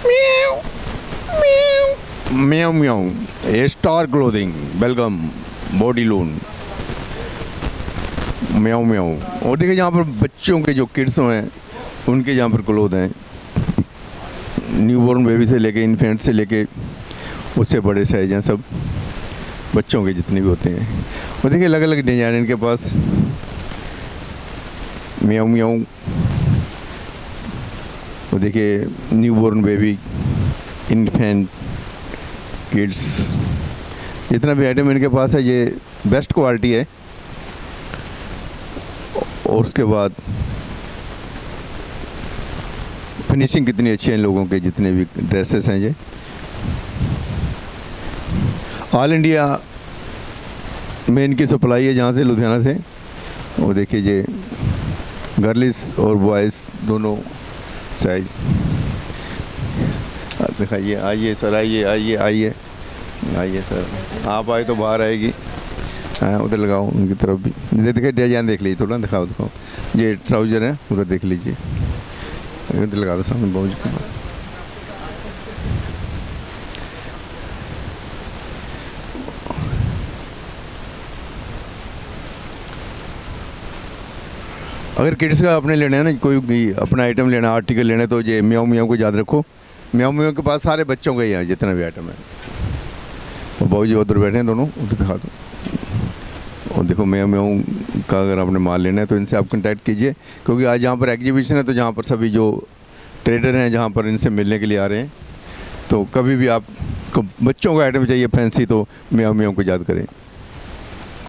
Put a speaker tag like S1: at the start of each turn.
S1: म्याऊ म्याऊ, a star clothing, welcome body loan, म्याऊ म्याऊ। और देखिए यहाँ पर बच्चों के जो किड्स हैं उनके यहाँ पर क्लोथ हैं, न्यूबॉर्न बेबी से लेके इन्फेंट से लेके उससे बड़े साइज हैं, सब बच्चों के जितने भी होते हैं। और देखिए अलग अलग डिजाइन इनके पास, म्याऊ म्याऊ। वो देखिए न्यूबॉर्न बेबी, इन्फेंट, किड्स, जितना भी आइटम इनके पास है ये बेस्ट क्वालिटी है। और उसके बाद फिनिशिंग कितनी अच्छी है इन लोगों के, जितने भी ड्रेसेस हैं ये ऑल इंडिया में इनकी सप्लाई है, जहाँ से लुधियाना से। वो देखिए ये गर्ल्स और बॉयज़ दोनों साइज दिखाइए। आइए सर, आइए आइए आइए आइए सर, आप आए तो बाहर आएगी। हाँ उधर लगाओ उनकी तरफ भी, देखिए डिजाइन देख लीजिए, थोड़ा दिखाओ दिखाओ। ये ट्राउज़र है, उधर देख लीजिए, उधर लगा दो सामने बाउज के। अगर किड्स का आपने लेना है ना, कोई भी अपना आइटम लेना, आर्टिकल लेना है, तो ये म्याऊ म्याऊ को याद रखो। म्याऊ म्याऊ के पास सारे बच्चों का ही है जितना भी आइटम है। और बाबू जी उधर बैठे हैं दोनों, उधर दिखा दो। और देखो म्याऊ म्याऊ का अगर आपने माल लेना है तो इनसे आप कांटेक्ट कीजिए, क्योंकि आज यहाँ पर एग्जीबिशन है, तो जहाँ पर सभी जो ट्रेडर हैं जहाँ पर इनसे मिलने के लिए आ रहे हैं, तो कभी भी आपको बच्चों का आइटम चाहिए फैंसी तो म्याऊ म्याऊ को याद करें।